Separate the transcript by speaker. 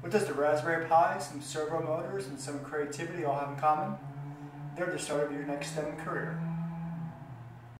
Speaker 1: What does the Raspberry Pi, some servo motors, and some creativity all have in common? They're the start of your next STEM career.